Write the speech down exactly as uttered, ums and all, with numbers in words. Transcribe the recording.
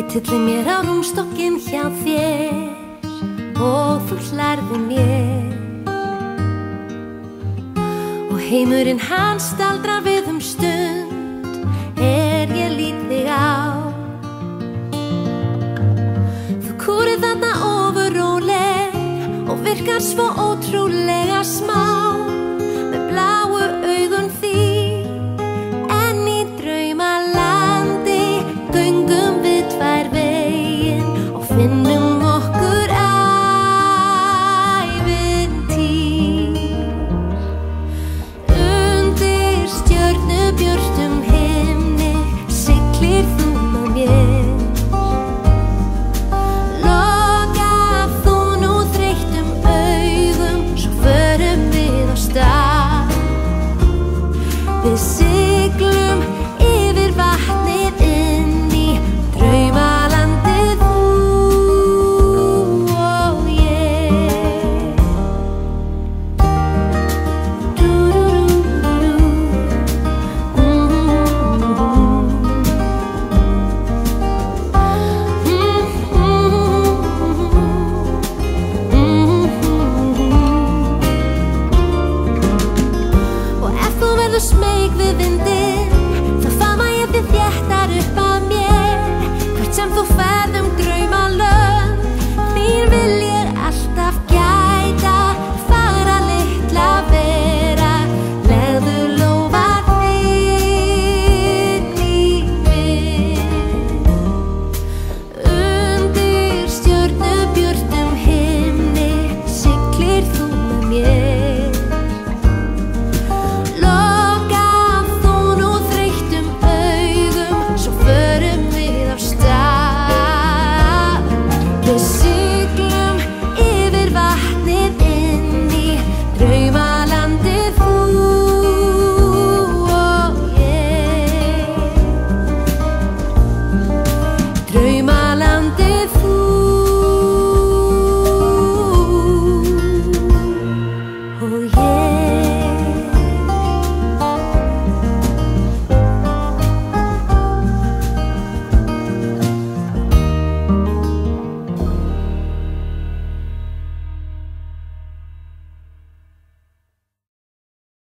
Tylli mér á rúmstokkinn hjá þér og þú hlærði mér og heimurinn hann staldrar við um stund er ég lít þig á. Þú kúrið þarna ofurróleg og virkar svo ótrúlega smá.